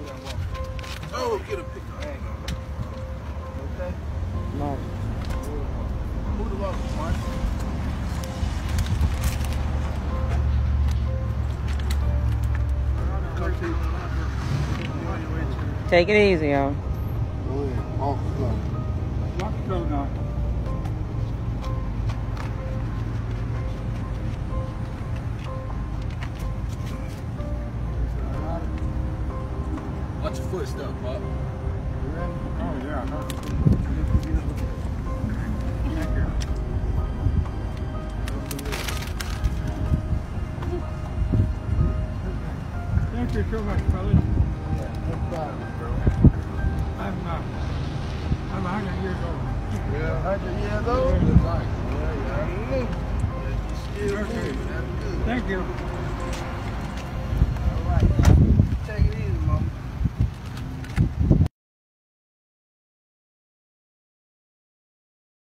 Oh, get a picture. Okay. No. Who the walk, Mark? Take it easy, y'all. Go ahead. Walk the Lock the door now. Watch your footsteps, Pop. Oh, yeah. Thank you. Thank you so much, fellas. I'm 100 years old. Yeah, 100 years old? Yeah. Yeah, yeah. Still moving. That's good. Thank you.